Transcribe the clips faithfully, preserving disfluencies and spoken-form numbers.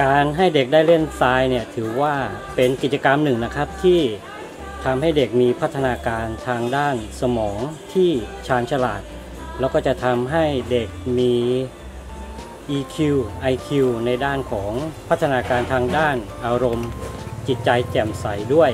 การให้เด็กได้เล่นทรายเนี่ยถือว่าเป็นกิจกรรมหนึ่งนะครับที่ทำให้เด็กมีพัฒนาการทางด้านสมองที่ชาญฉลาดแล้วก็จะทำให้เด็กมี อี คิว ไอ คิว ในด้านของพัฒนาการทางด้านอารมณ์จิตใจแจ่มใสด้วย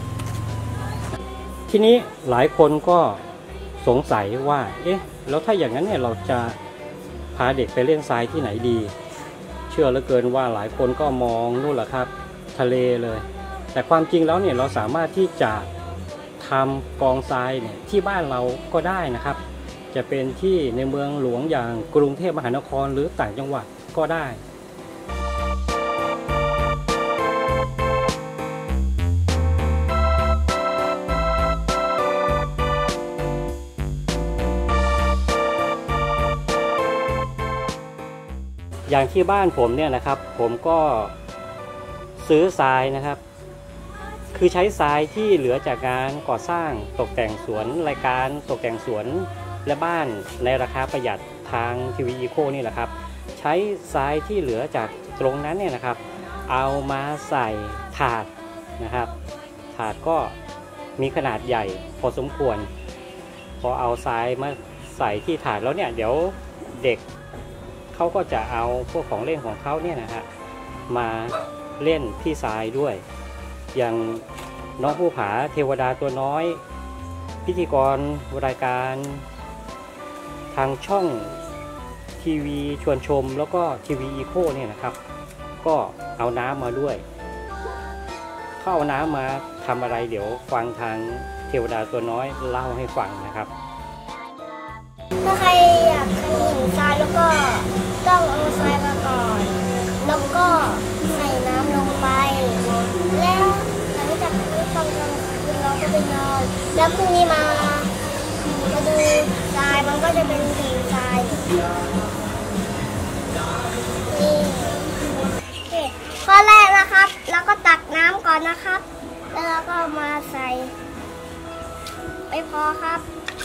ทีนี้หลายคนก็สงสัยว่าเอ๊ะแล้วถ้าอย่างนั้นเนี่ยเราจะพาเด็กไปเล่นทรายที่ไหนดีเชื่อเหลือเกินว่าหลายคนก็มองนู่นแหละครับทะเลเลยแต่ความจริงแล้วเนี่ยเราสามารถที่จะทำกองทรายเนี่ยที่บ้านเราก็ได้นะครับจะเป็นที่ในเมืองหลวงอย่างกรุงเทพมหานครหรือต่างจังหวัดก็ได้อย่างที่บ้านผมเนี่ยนะครับผมก็ซื้อทรายนะครับคือใช้ทรายที่เหลือจากการก่อสร้างตกแต่งสวนรายการตกแต่งสวนและบ้านในราคาประหยัดทางทีวีอีโคนี่แหละครับใช้ทรายที่เหลือจากตรงนั้นเนี่ยนะครับเอามาใส่ถาดนะครับถาดก็มีขนาดใหญ่พอสมควรพอเอาทรายมาใส่ที่ถาดแล้วเนี่ยเดี๋ยวเด็กเขาก็จะเอาพวกของเล่นของเขาเนี่ยนะฮะมาเล่นที่ทรายด้วยอย่างน้องผู้ผาเทวดาตัวน้อยพิธีกรรายการทางช่องทีวีชวนชมแล้วก็ทีวีอีโคเนี่ยนะครับก็เอาน้ำมาด้วยเขาเอาน้ำมาทำอะไรเดี๋ยวฟังทางเทวดาตัวน้อยเล่าให้ฟังนะครับถ้าใครอยากทำหินทรายแล้วก็ต้องเอาทรายมาก่อนแล้วก็ใส่น้ำลงไปแล้วหลังจากนี้ตอนกลางคืนเราก็ไปนอนแล้วพรุ่งนี้มามาดูทรายมันก็จะเป็นหินทรายนี่ข้อแรกนะครับแล้วก็ตักน้ำก่อนนะครับแล้วเราก็มาใส่ไม่พอครับ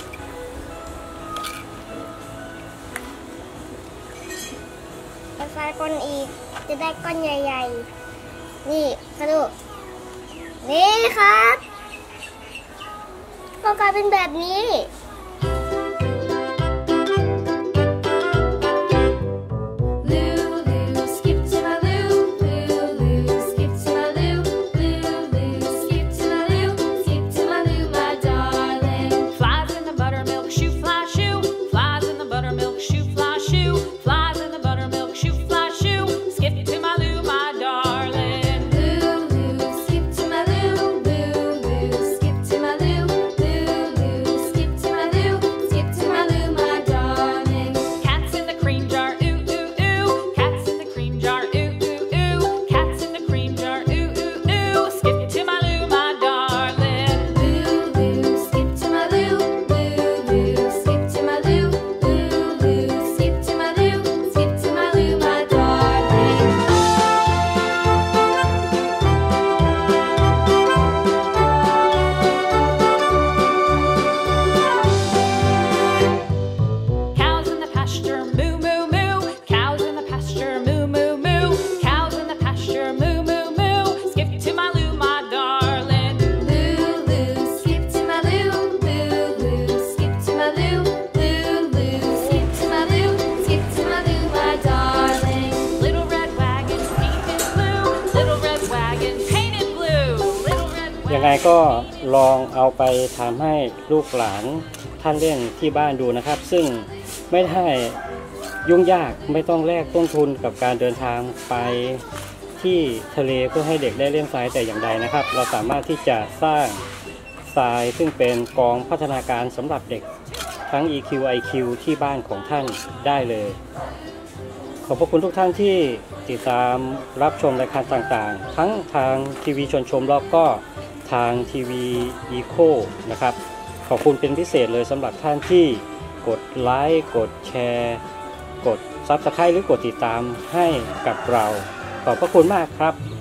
ใส่ก้อนอีกจะได้ก้อนใหญ่ๆนี่มาดูนี่ครับก็กลายเป็นแบบนี้ยังไงก็ลองเอาไปทำให้ลูกหลานท่านเล่นที่บ้านดูนะครับซึ่งไม่ได้ยุ่งยากไม่ต้องแลกต้นทุนกับการเดินทางไปที่ทะเลเพื่อให้เด็กได้เล่นทรายแต่อย่างใดนะครับเราสามารถที่จะสร้างทรายซึ่งเป็นกองพัฒนาการสำหรับเด็กทั้ง อี คิว ไอ คิว ที่บ้านของท่านได้เลยขอบพระคุณทุกท่านที่ติดตามรับชมรายการต่างๆทั้งทางทีวีชวนชมแล้วก็ทางทีวีอีโคนะครับขอบคุณเป็นพิเศษเลยสำหรับท่านที่กดไลค์กดแชร์กดซับสไครบ์หรือกดติดตามให้กับเราขอบพระคุณมากครับ